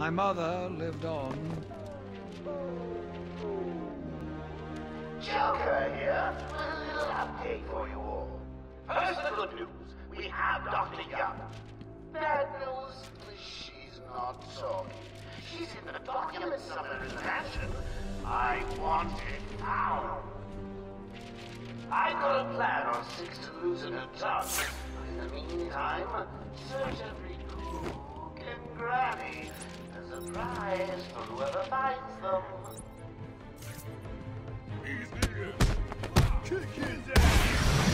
My mother lived on. Joker here, with a little update for you all. First, the good news. We have Dr. Young. Bad news, she's not sorry. She's in the documents somewhere in the mansion. I want it now. I've got a plan on Six to loosen her tongue. In the meantime, search every cook and granny as a prize for whoever finds them. He's here. Kick his ass.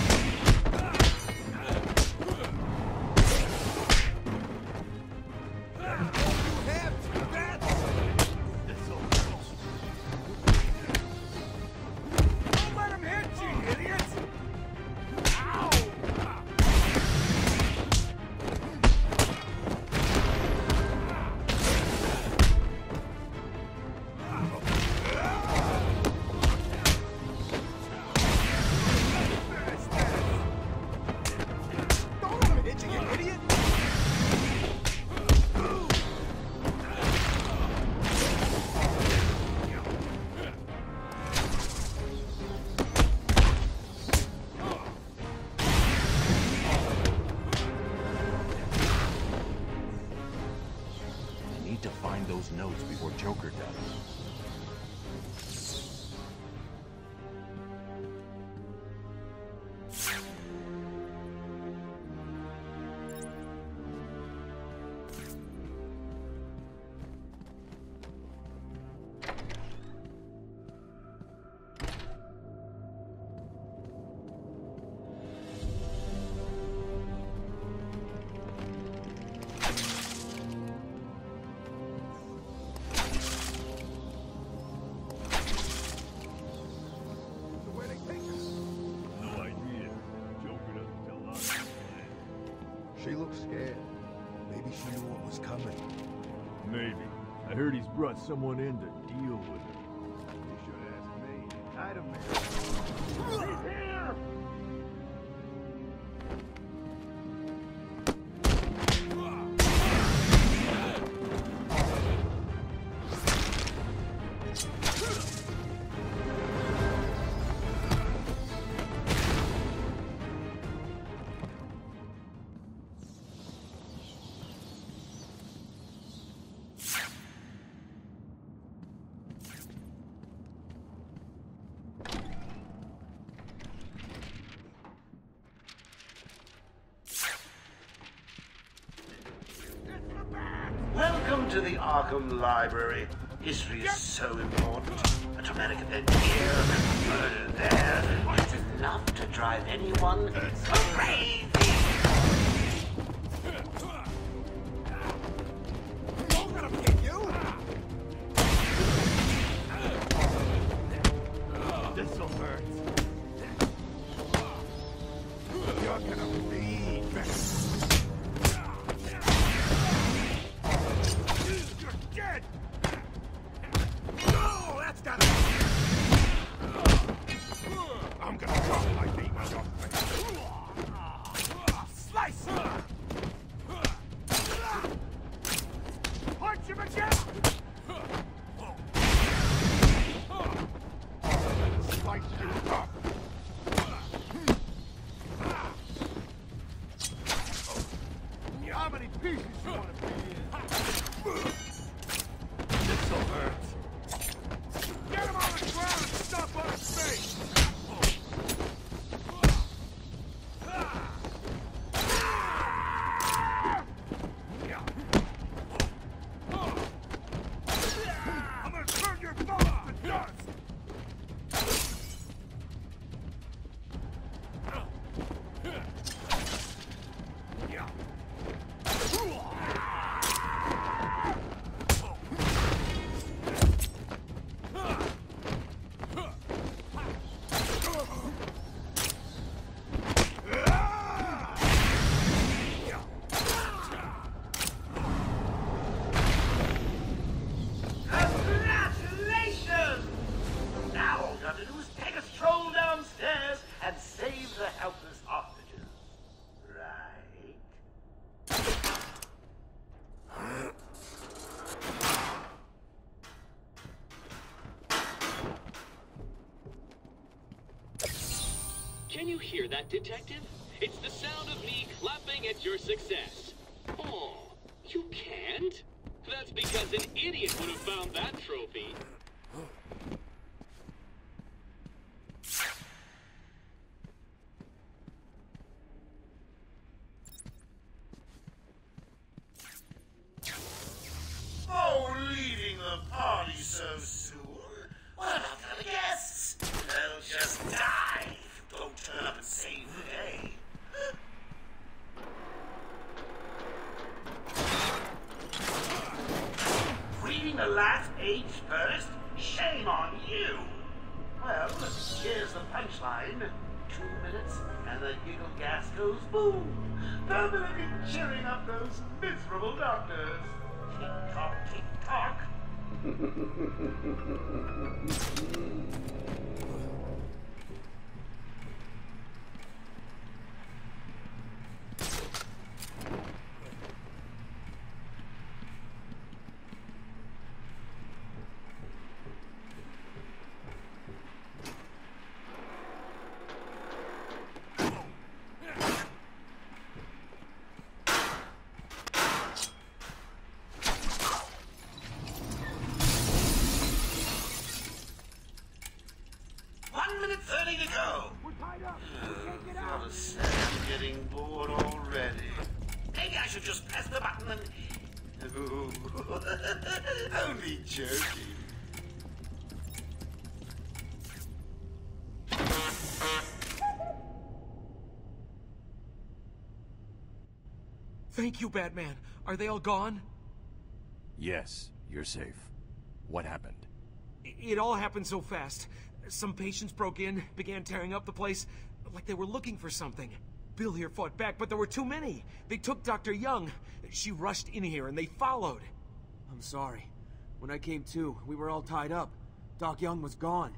To find those notes before Joker does. She looks scared. Maybe she knew what was coming. Maybe. I heard he's brought someone in to deal with her. You should ask me. I'd have made her. He's here! Welcome to the Arkham Library. History is so important. A traumatic event here, a murder there. It's enough to drive anyone crazy. I'm gonna get you! This'll hurt. You're gonna bleed. You're dead! No, that's gotta... I'm gonna drop my beat on your face. Slice him! Punch him again! Slice you up! How many pieces you want to be in? This'll hurt. Get him on the ground and stop on his face! Can you hear that, Detective? It's the sound of me clapping at your success. Oh, you can't? That's because an idiot would have found that trophy. Oh, leaving the party so soon? What about the other guests? They'll just die if you don't turn up and save the day. Reading the last page first? Shame on you! Well, here's the punchline. 2 minutes, and the giggle gas goes boom, permanently cheering up those miserable doctors. Tick-tock, tick-tock. I'm getting bored already. Maybe I should just press the button and... Ooh, only joking. Thank you, Batman. Are they all gone? Yes, you're safe. What happened? It all happened so fast. Some patients broke in, began tearing up the place, like they were looking for something. Bill here fought back, but there were too many. They took Dr. Young. She rushed in here and they followed. I'm sorry. When I came to, we were all tied up. Doc Young was gone.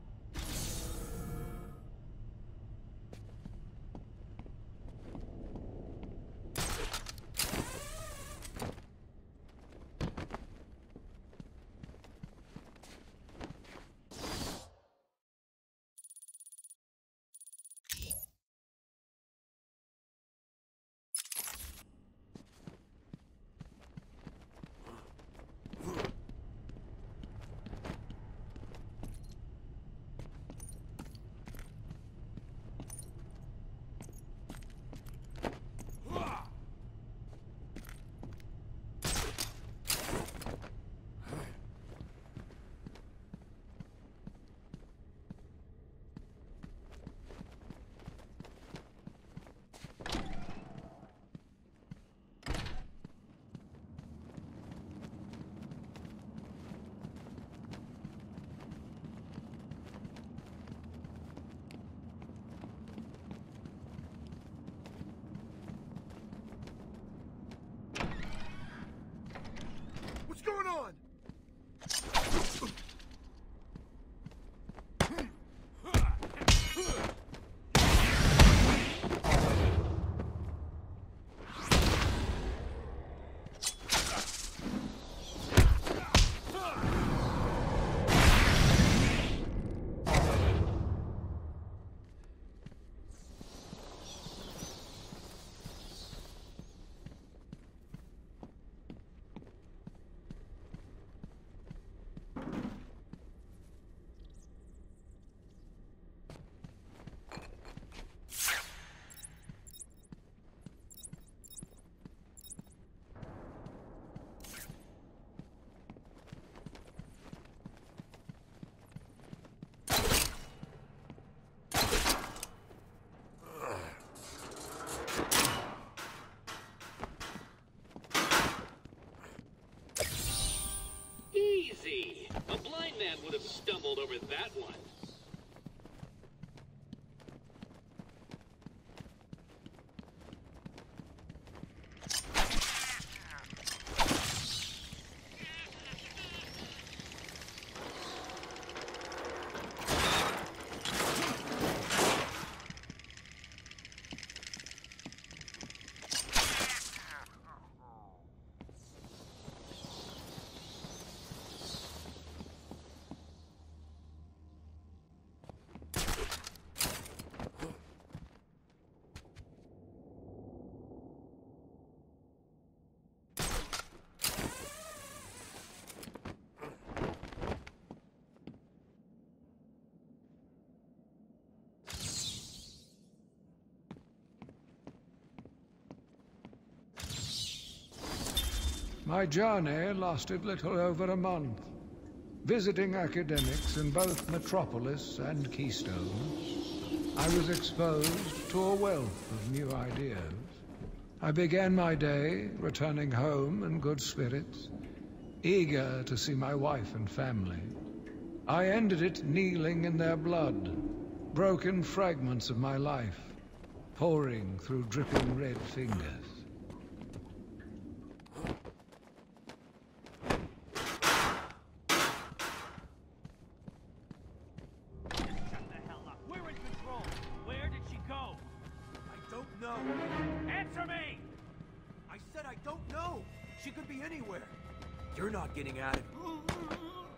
What's going on? Easy. A blind man would have stumbled over that one. My journey lasted little over a month, visiting academics in both Metropolis and Keystone. I was exposed to a wealth of new ideas. I began my day returning home in good spirits, eager to see my wife and family. I ended it kneeling in their blood, broken fragments of my life, pouring through dripping red fingers. Answer me! I said I don't know! She could be anywhere! You're not getting out of it.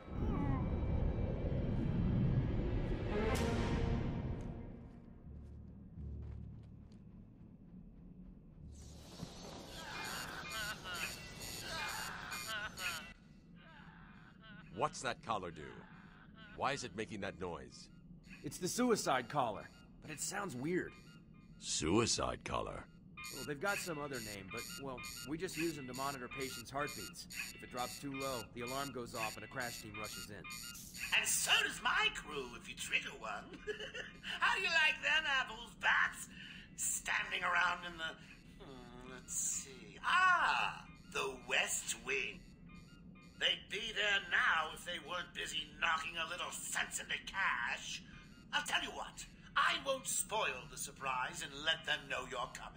What's that collar do? Why is it making that noise? It's the suicide collar, but it sounds weird. Suicide collar? Well, they've got some other name, but, well, we just use them to monitor patients' heartbeats. If it drops too low, the alarm goes off and a crash team rushes in. And so does my crew if you trigger one. How do you like them apples, bats? Standing around in the... let's see... the West Wing. They'd be there now if they weren't busy knocking a little sense into cash. I'll tell you what. I won't spoil the surprise and let them know you're coming.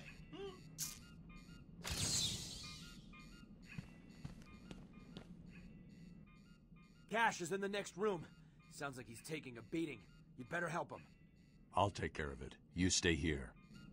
Cash is in the next room. Sounds like he's taking a beating. You'd better help him. I'll take care of it. You stay here.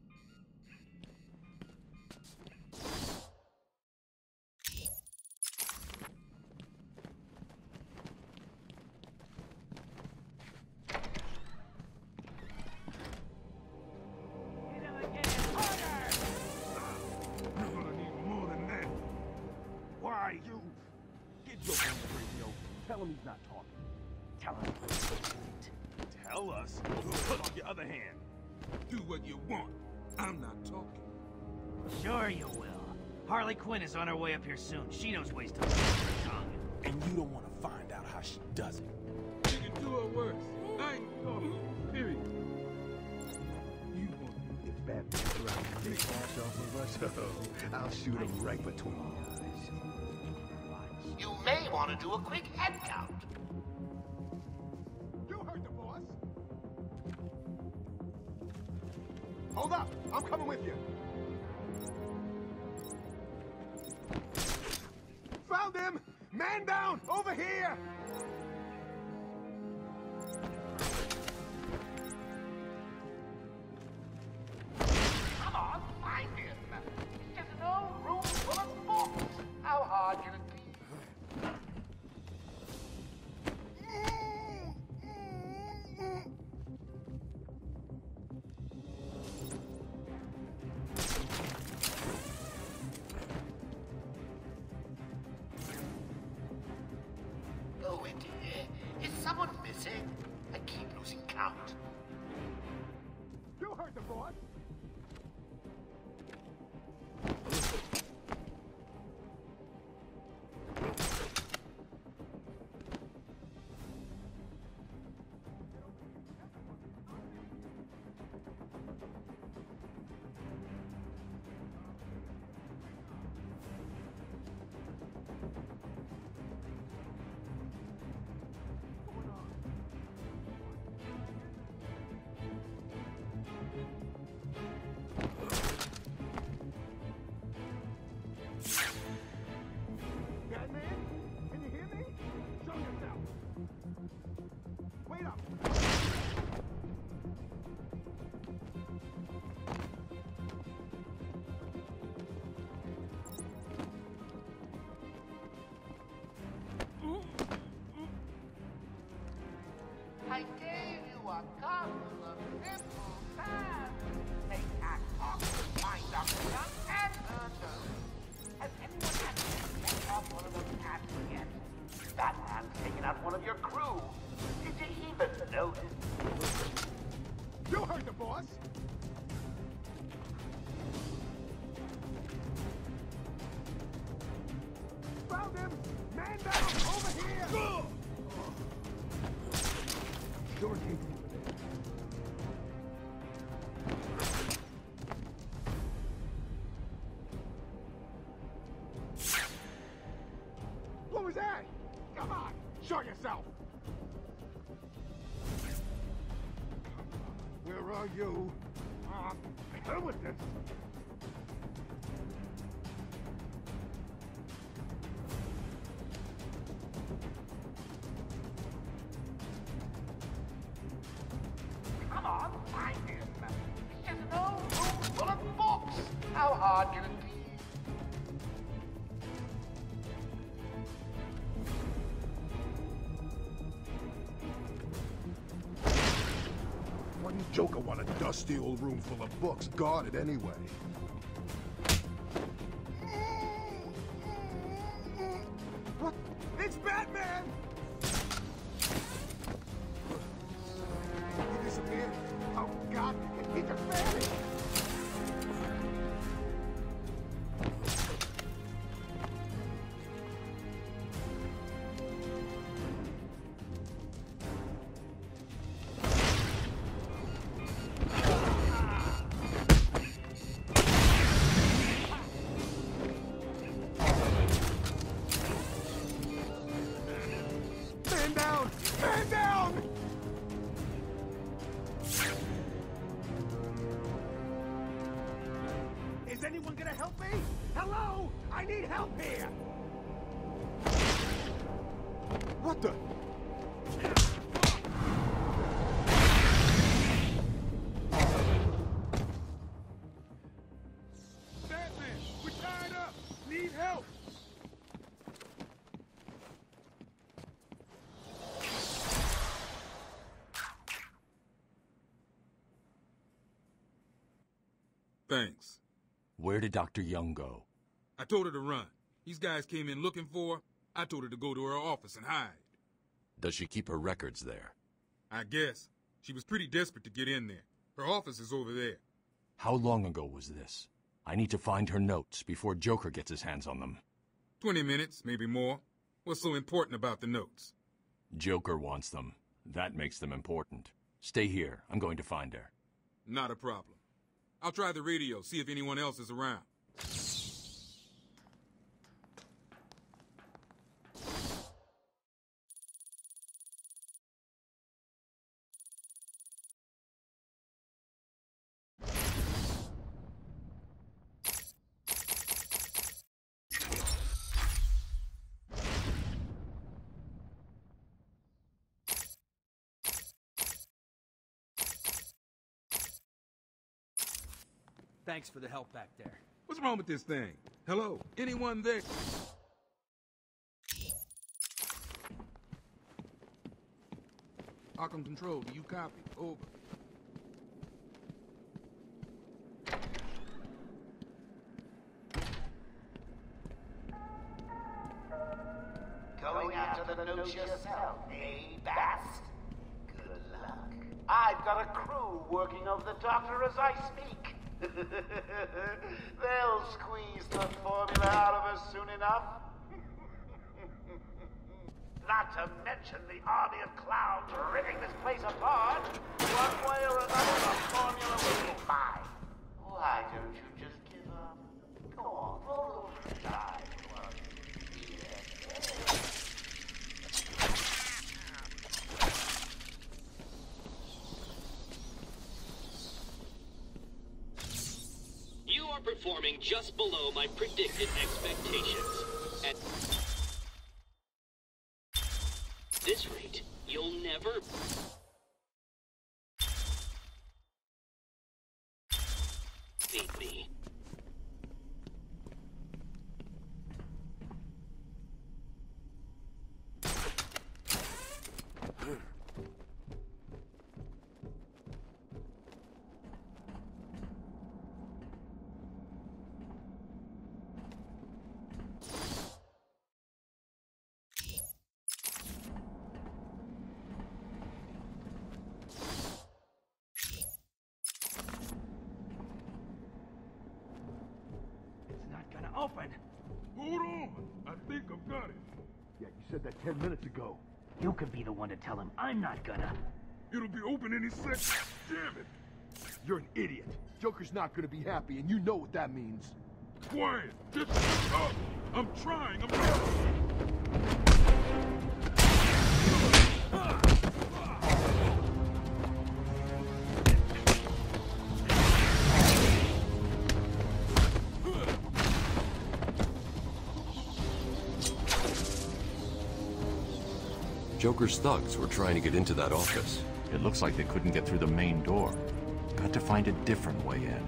Tell him he's not talking. Tell him Tell us, or we'll cut off your other hand. Do what you want. I'm not talking. Sure you will. Harley Quinn is on her way up here soon. She knows ways to hold her tongue. And you don't want to find out how she does it. You can do it worse. I ain't talking. Period. You want to get bad people around and take cash off of us? Oh, I'll shoot him right between the eyes. You may want to do a quick head count. You heard the boss. Hold up! I'm coming with you. Found him! Man down! Over here! Come on, find him. There's no room full of books. How hard can it be? Is someone missing? I keep losing count. You heard the boss. I gave you a couple of simple paths. Take Act Off, find Dr. Young, and Ursa. Has anyone had to get off one of those paths yet? Batman's taken out one of your crew. Did you even notice? You heard the boss. found him! Man down! Over here! Sure take him over there. What was that? Come on! Show yourself! Where are you? Hell with this! Come on, find him. There's no room full of books. How hard can it be? Why do Joker want a dusty old room full of books guarded anyway? What? It's Batman! He disappeared. Oh, God. He just vanished. Man down! Man down! Is anyone gonna help me? Hello? I need help here! What the? Batman! We're tied up! Need help! Thanks. Where did Dr. Young go? I told her to run. These guys came in looking for her. I told her to go to her office and hide. Does she keep her records there? I guess. She was pretty desperate to get in there. Her office is over there. How long ago was this? I need to find her notes before Joker gets his hands on them. 20 minutes, maybe more. What's so important about the notes? Joker wants them. That makes them important. Stay here. I'm going to find her. Not a problem. I'll try the radio, see if anyone else is around. Thanks for the help back there. What's wrong with this thing? Hello? Anyone there? Arkham Control, do you copy? Over. Going after the notes yourself, eh, Bast? Good luck. I've got a crew working over the doctor as I speak. They'll squeeze the formula out of us soon enough. Not to mention the army of clowns ripping this place apart. One way or another, the formula will be mine. Why don't you just give up? Go on, roll over and die. You are performing just below my predicted expectations. At this rate, you'll never beat me. It's not gonna open. Hold on. I think think I've got it. Yeah, you said that 10 minutes ago. You could be the one to tell him. I'm not gonna. It'll be open any second. Damn it. You're an idiot. Joker's not gonna be happy, and you know what that means. Quiet. Just shut up. I'm trying. Joker's thugs were trying to get into that office. It looks like they couldn't get through the main door. Got to find a different way in.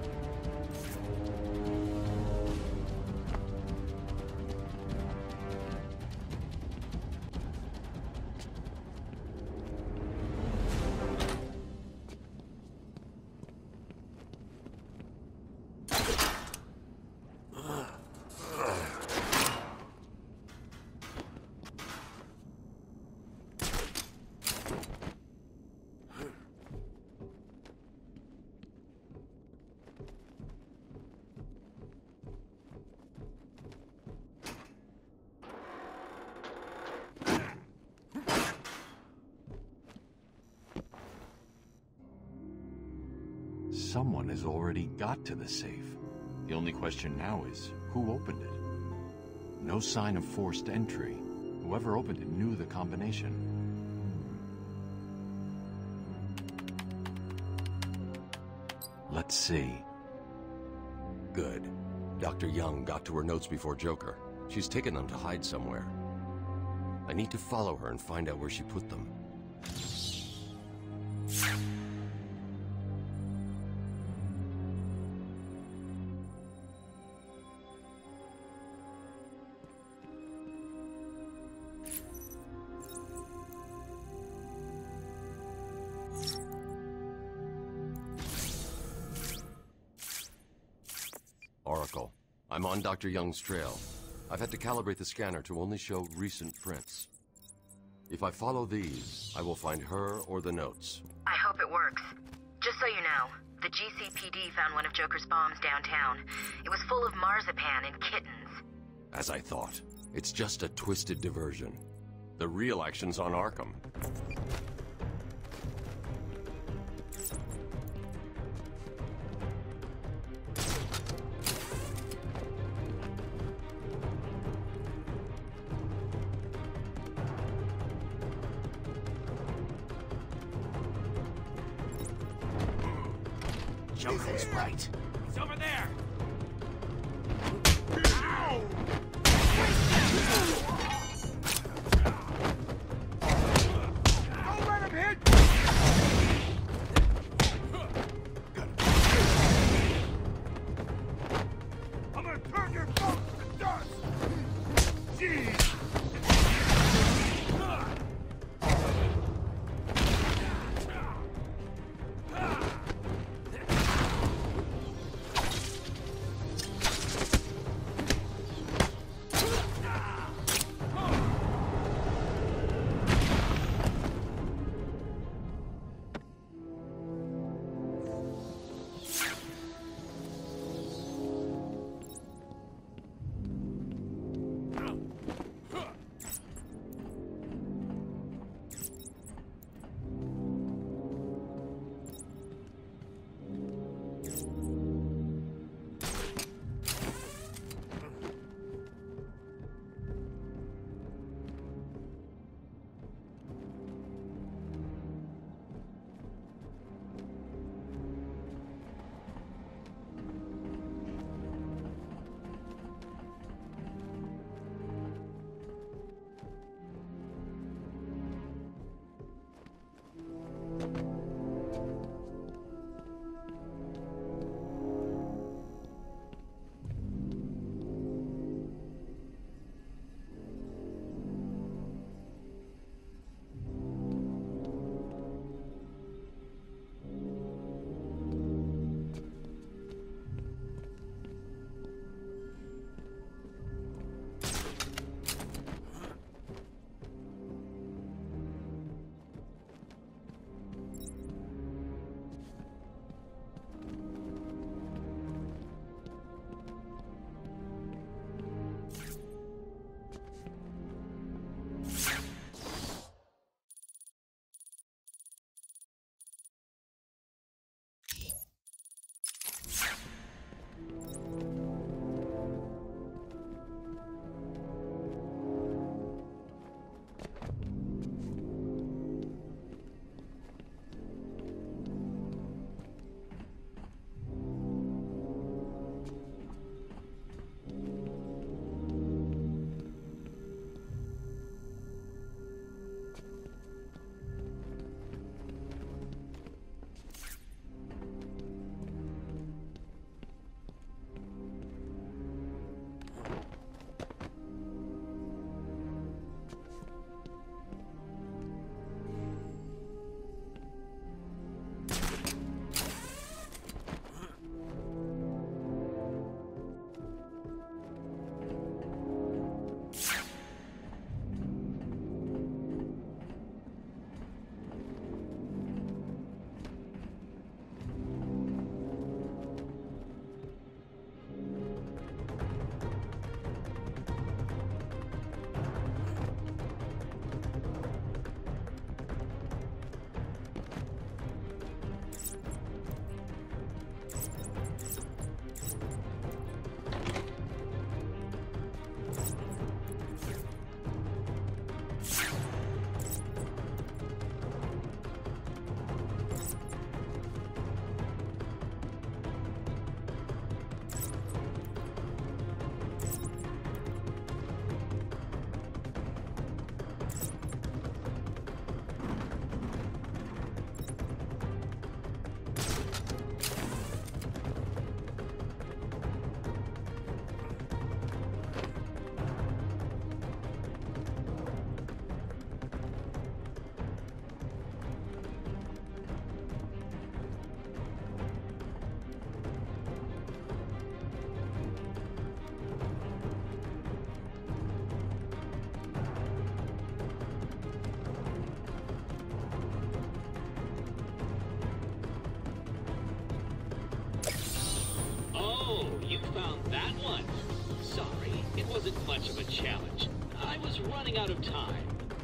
Someone has already got to the safe. The only question now is, who opened it? No sign of forced entry. Whoever opened it knew the combination. Let's see. Good. Dr. Young got to her notes before Joker. She's taken them to hide somewhere. I need to follow her and find out where she put them. Oracle, I'm on Dr. Young's trail. I've had to calibrate the scanner to only show recent prints. If I follow these, I will find her or the notes. I hope it works. Just so you know, the GCPD found one of Joker's bombs downtown. It was full of marzipan and kittens. As I thought. It's just a twisted diversion. The real action's on Arkham. Joker was right. He's over there! Ow! Don't let him hit! I'm gonna turn your boat to dust! Jeez! It wasn't much of a challenge. I was running out of time.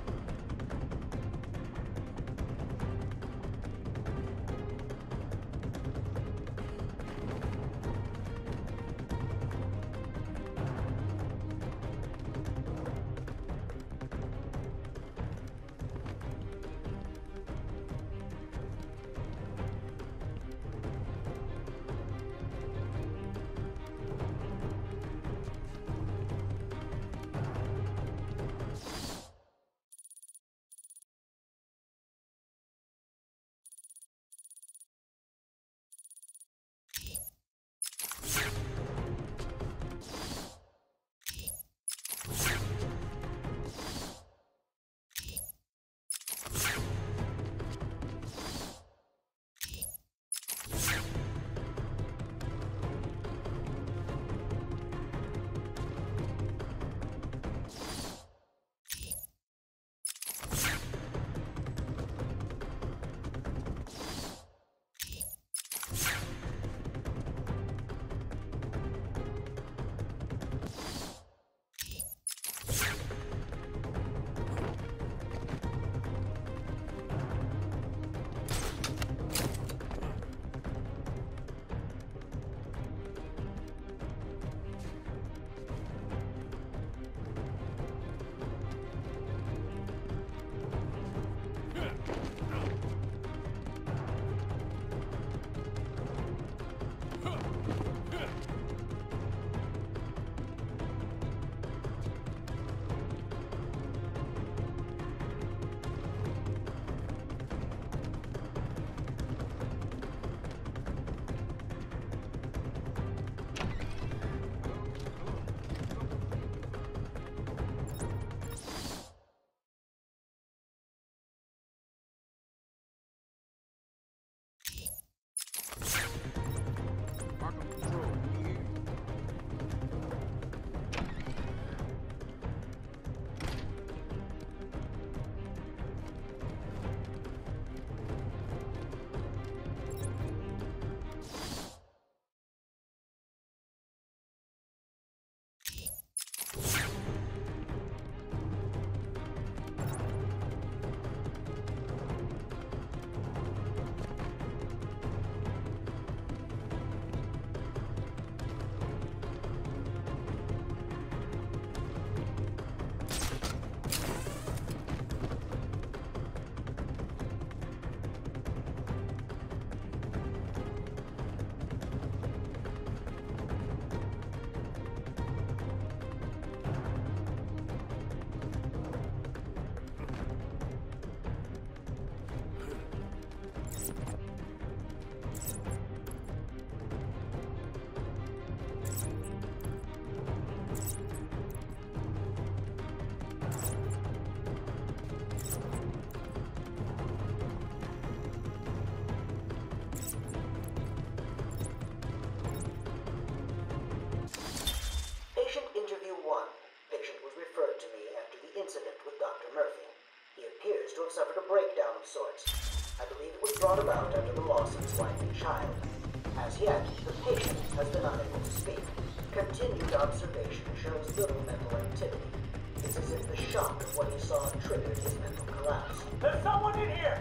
Suffered a breakdown of sorts. I believe it was brought about after the loss of his wife and child. As yet, the patient has been unable to speak. Continued observation shows little mental activity. It's as if the shock of what he saw triggered his mental collapse. There's someone in here!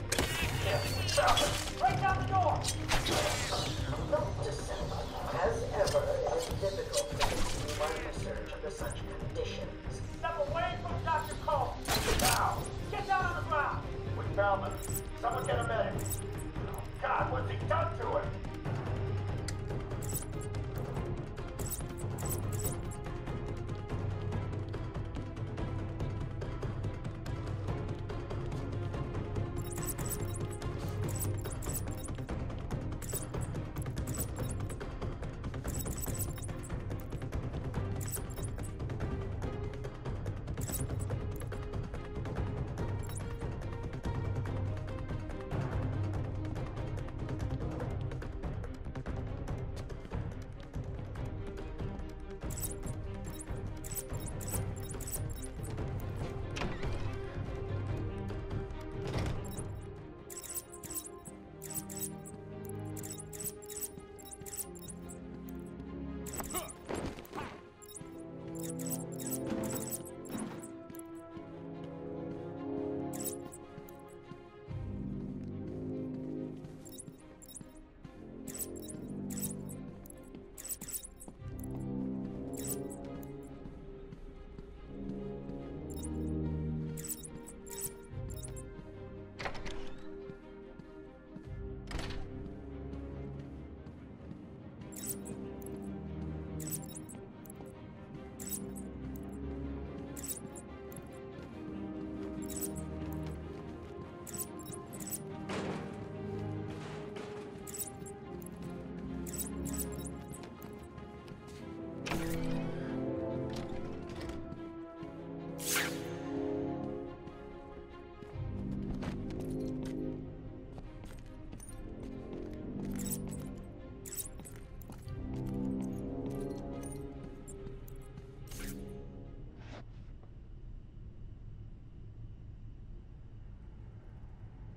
Break down the door! Note to self, as ever, it is difficult to continue my research under such conditions. Step away from Dr. Cole! Now! Get down on the ground! We found them. Someone get a medic. Oh, God, what's he done to him?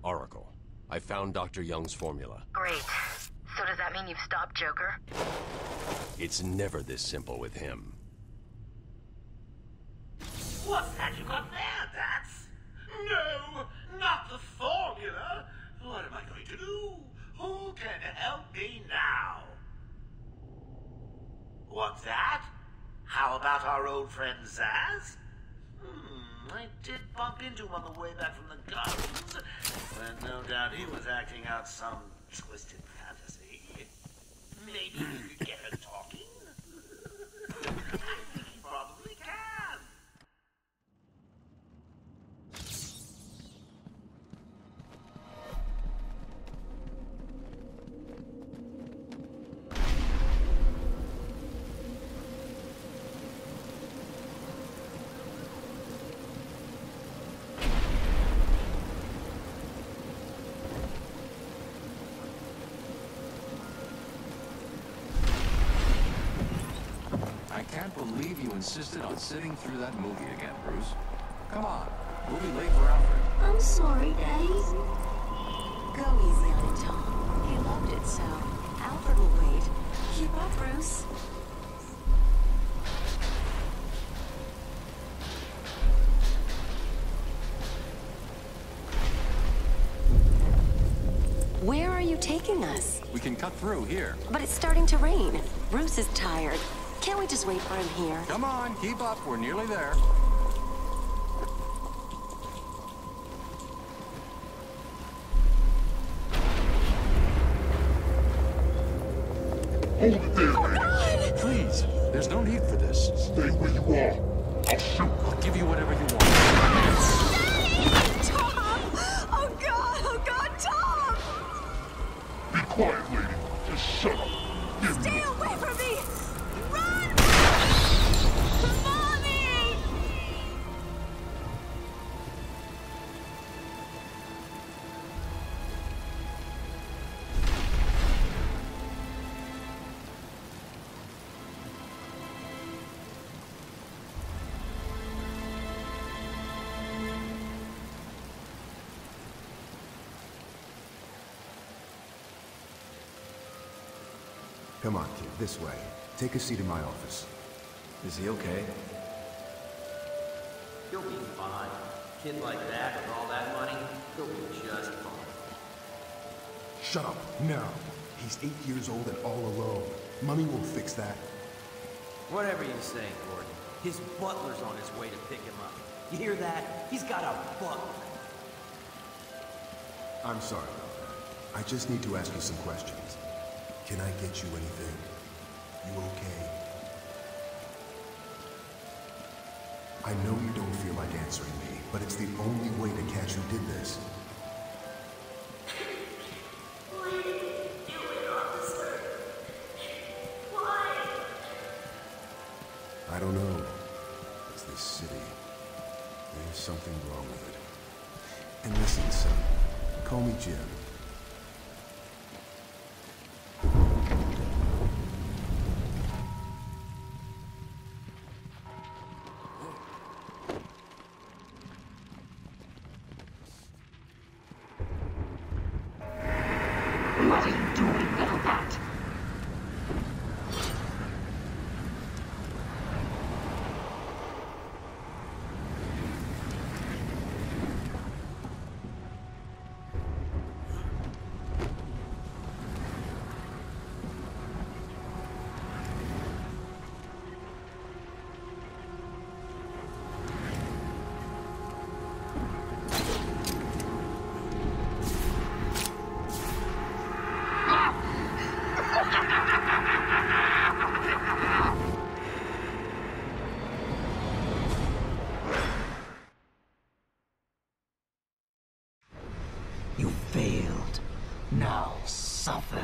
Oracle, I found Dr. Young's formula. Great. So does that mean you've stopped Joker? It's never this simple with him. What's that you got there, Bats? No, not the formula. What am I going to do? Who can help me now? What's that? How about our old friend Zsasz? I did bump into him on the way back from the gardens, when no doubt he was acting out some twisted fantasy. Maybe we could get her talking? I think he probably can. I can't believe you insisted on sitting through that movie again, Bruce. Come on, we'll be late for Alfred. I'm sorry, Daddy. Go easy on it, Tom. He loved it so. Alfred will wait. Keep up, Bruce. Where are you taking us? We can cut through here. But it's starting to rain. Bruce is tired. Can't we just wait for him here? Come on, keep up. We're nearly there. Hold it there, man. Please, there's no need for this. Stay where you are. I'll shoot. I'll give you whatever you want. Tom! Oh God, Tom! Be quiet, lady. Just shut up. Stay away from me! Run! Mommy! Come on, kid, this way. Take a seat in my office. Is he okay? He'll be fine. Kid like that with all that money, he'll be just fine. Shut up, now. He's 8 years old and all alone. Money will fix that. Whatever you say, Gordon. His butler's on his way to pick him up. You hear that? He's got a butler. I'm sorry about that. I just need to ask you some questions. Can I get you anything? You okay? I know you don't feel like answering me, but it's the only way to catch who did this. Why did you do it, officer? Why? I don't know. It's this city. There's something wrong with it. And listen, son. Call me Jim. What are you doing, little bat? You failed. Now suffer.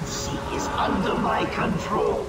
seek is under my control.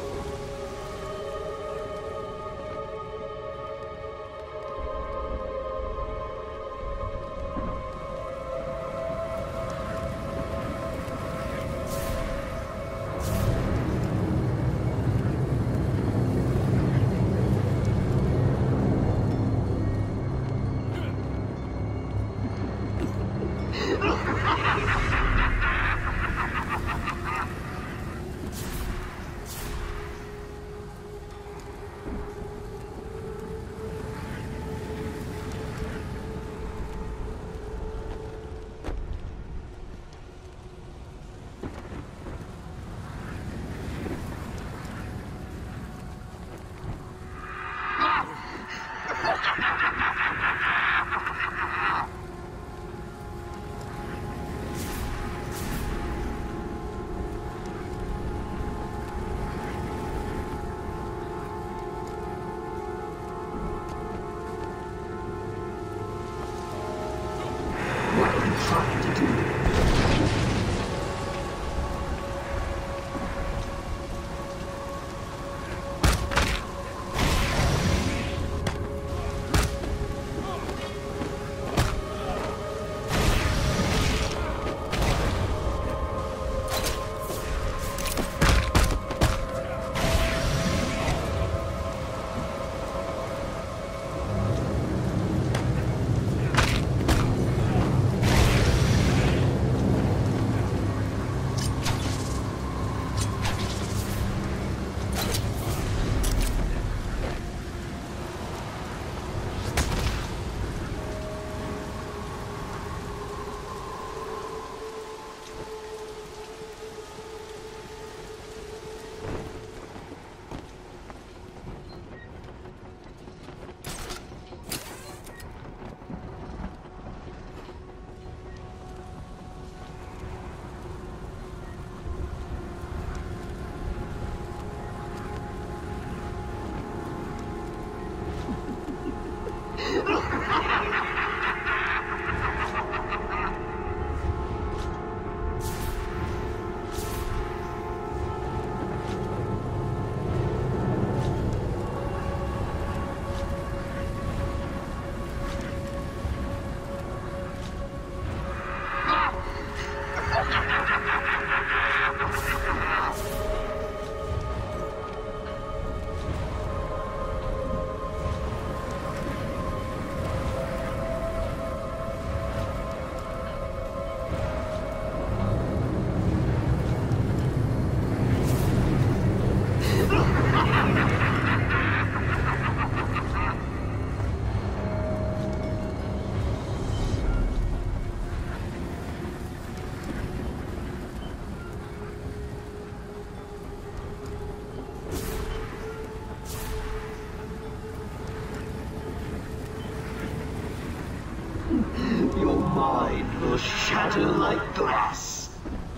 Your mind will shatter like glass.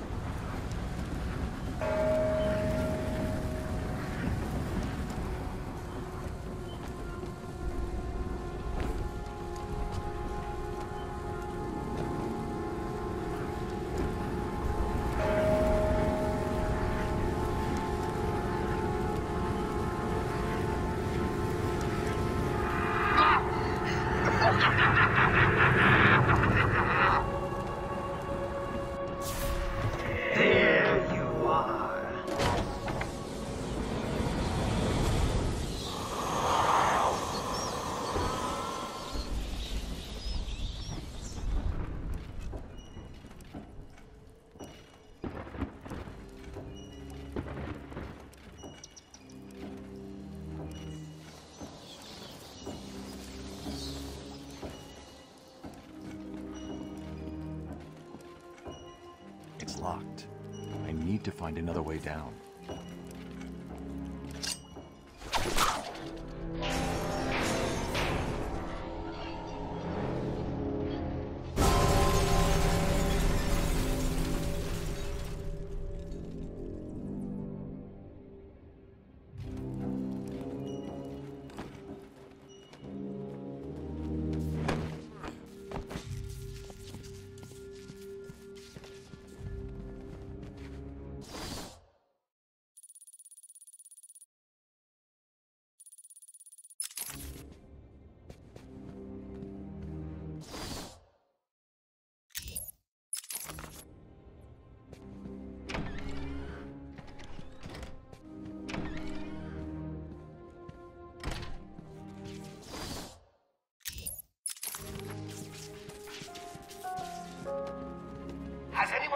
It's locked. I need to find another way down.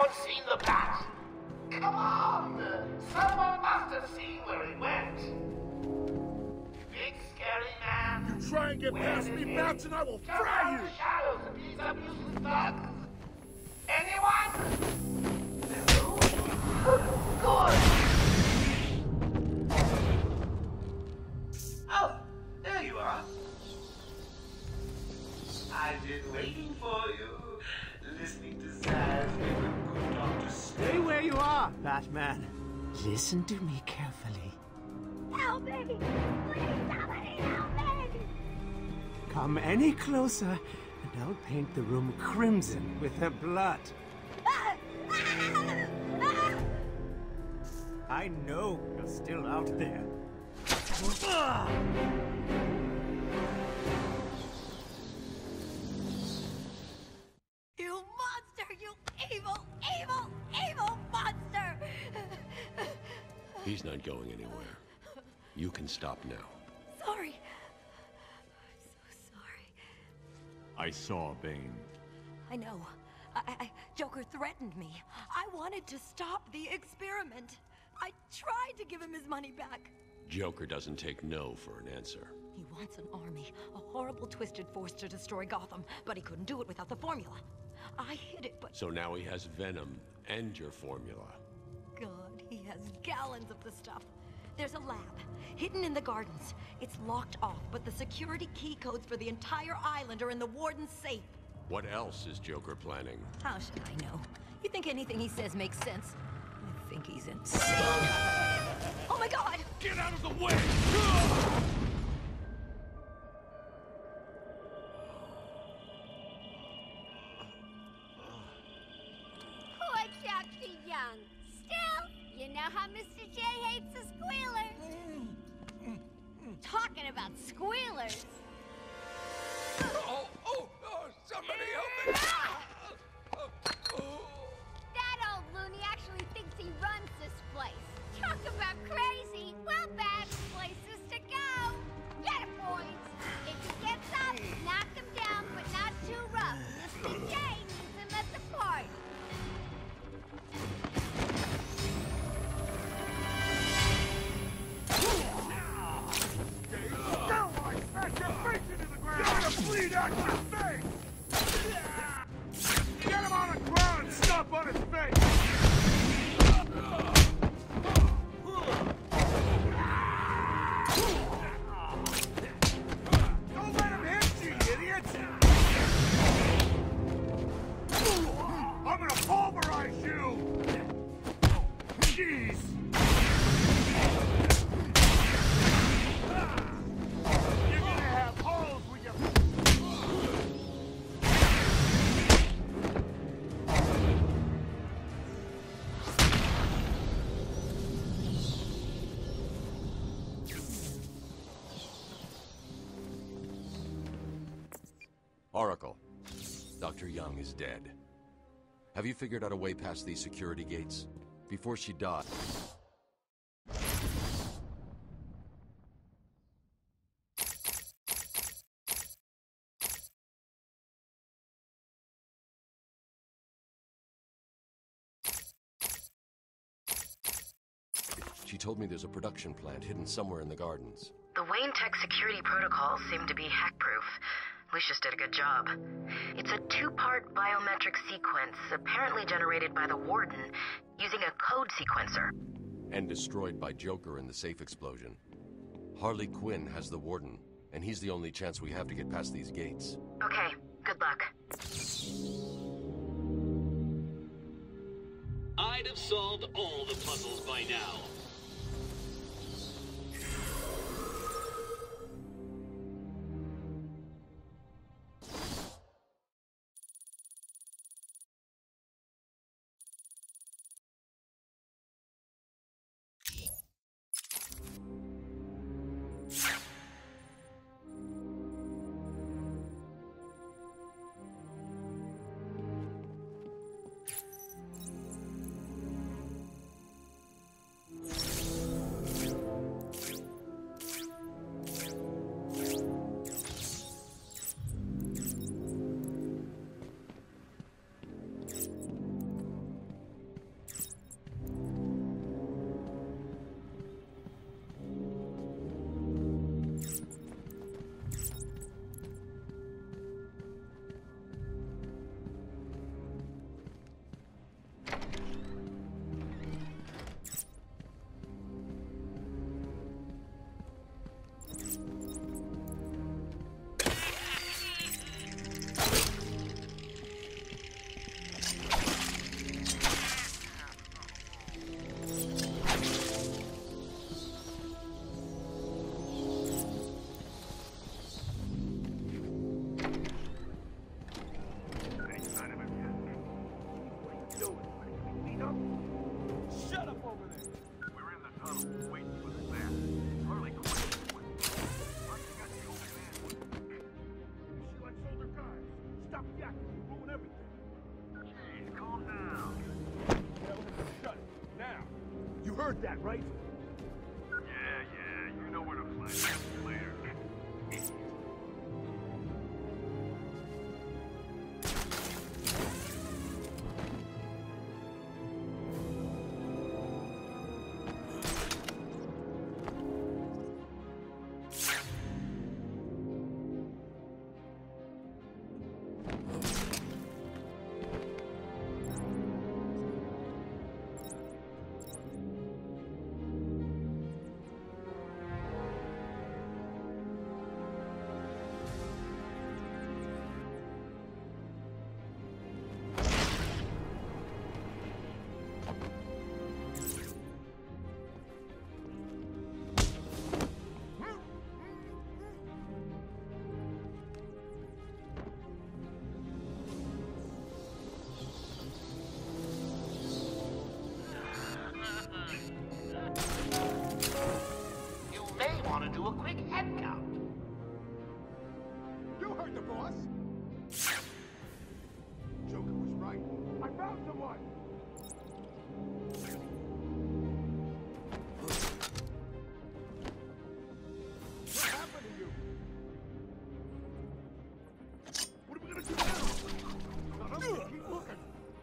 anyone seen the bat? Come on! Someone must have seen where he went. Big scary man. You try and get past me, Bats, and I will fry you! Shadows of these abusive thugs. Anyone? No? Good! Oh, there you are. I've been waiting for you, listening to Zaz's favorite good doctor. Stay where you are, Batman. Listen to me carefully. Help me! Please, somebody help me! Come any closer, and I'll paint the room crimson with her blood. I know you're still out there. You monster! You evil, evil, evil monster! He's not going anywhere. You can stop now. Sorry. I'm so sorry. I saw Bane. I know. Joker threatened me. I wanted to stop the experiment. I tried to give him his money back. Joker doesn't take no for an answer. He wants an army, a horrible twisted force to destroy Gotham, but he couldn't do it without the formula. I hid it, but... So now he has Venom and your formula. God, he has gallons of the stuff. There's a lab, hidden in the gardens. It's locked off, but the security key codes for the entire island are in the warden's safe. What else is Joker planning? How should I know? You think anything he says makes sense? I think he's insane. Oh my God! Get out of the way! Poor Dr. Young. Still, you know how Mr. J hates a squealer. Talking about squealers. Oh, somebody help me! That old loony actually thinks he runs this place. Talk about crazy. Well, bad places to go. Get a point. If he gets up, knock him down, but not too rough. Mr. J needs him at the party. Smash your face into the ground! You're gonna bleed out your face! Get him on the ground and stomp on his face! Don't let him hit you, idiot! I'm gonna pulverize you! Jeez! You're gonna have holes with your... Oracle, Dr. Young is dead. Have you figured out a way past these security gates? Before she died... She told me there's a production plant hidden somewhere in the gardens. The Wayne Tech security protocols seem to be hack-proof. Lucius did a good job. It's a two-part biometric sequence, apparently generated by the Warden, using a code sequencer. And destroyed by Joker in the safe explosion. Harley Quinn has the Warden, and he's the only chance we have to get past these gates. Okay, good luck. I'd have solved all the puzzles by now. heard that, right? Yeah, you know where to find me later. You may want to do a quick head count. You heard the boss. Joker was right. I found someone. What happened to you? What are we gonna do now? Not up, keep looking.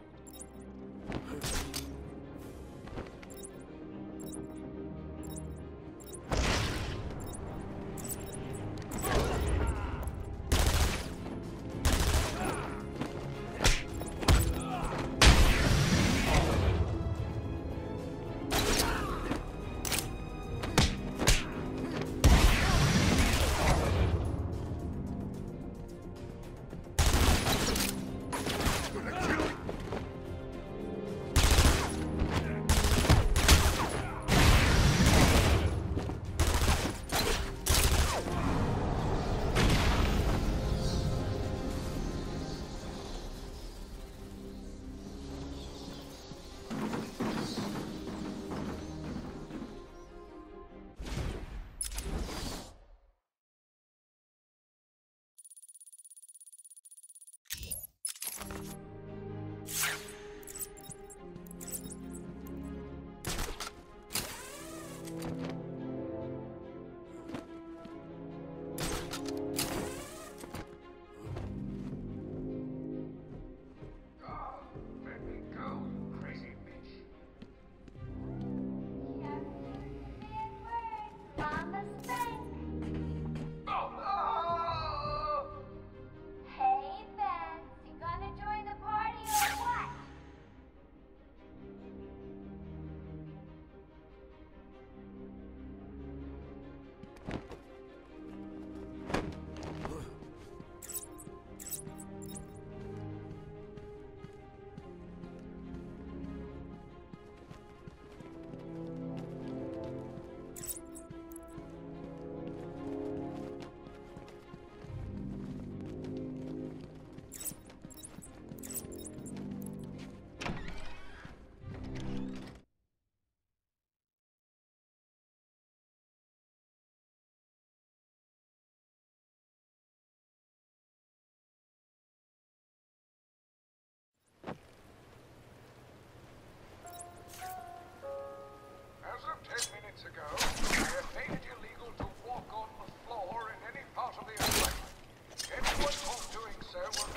Ago, I have made it illegal to walk on the floor in any part of the apartment. Anyone caught doing so will...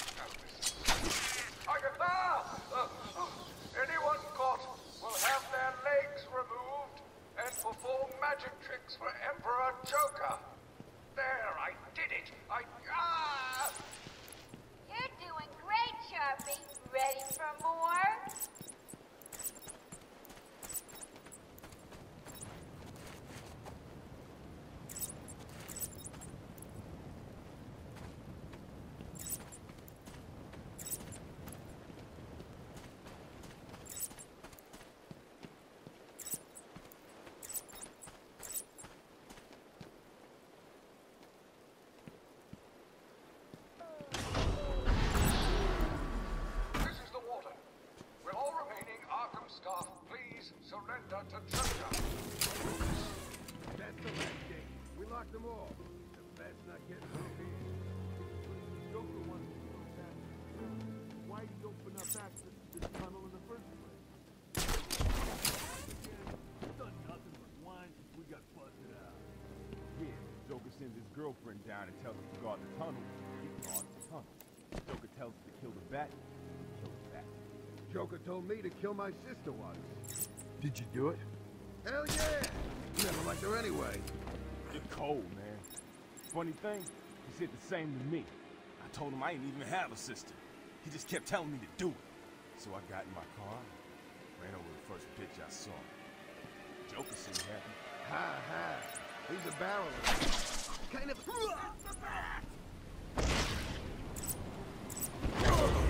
Agatha! Anyone caught will have their legs removed and perform magic tricks for Emperor Joker. There, I did it! You're doing great, Sharpie. Ready for more? Surrender to Joker. That's the last gate. We locked them all. The fat's not getting through here. Joker wanted to go back. Why'd he open up access to this tunnel in the first place? guard the tunnel, we guard the tunnel. Joker tells us to kill the bat, we kill the bat. Joker told me to kill my sister once. Did you do it? Hell yeah! You never liked her anyway. You're cold, man. Funny thing, he said the same to me. I told him I didn't even have a sister. He just kept telling me to do it. So I got in my car, ran over the first bitch I saw. Joker seemed happy. Ha ha. He's a barreler. Kind of...